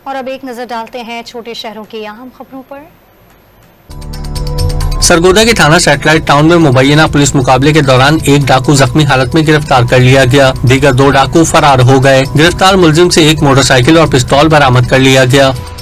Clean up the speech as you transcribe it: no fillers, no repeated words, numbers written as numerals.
और अब एक नजर डालते हैं छोटे शहरों की अहम खबरों पर। सरगोदा के थाना सैटेलाइट टाउन में मुबैना पुलिस मुकाबले के दौरान एक डाकू जख्मी हालत में गिरफ्तार कर लिया गया। दीगर 2 डाकू फरार हो गए। गिरफ्तार मुलजिम से एक मोटरसाइकिल और पिस्तौल बरामद कर लिया गया।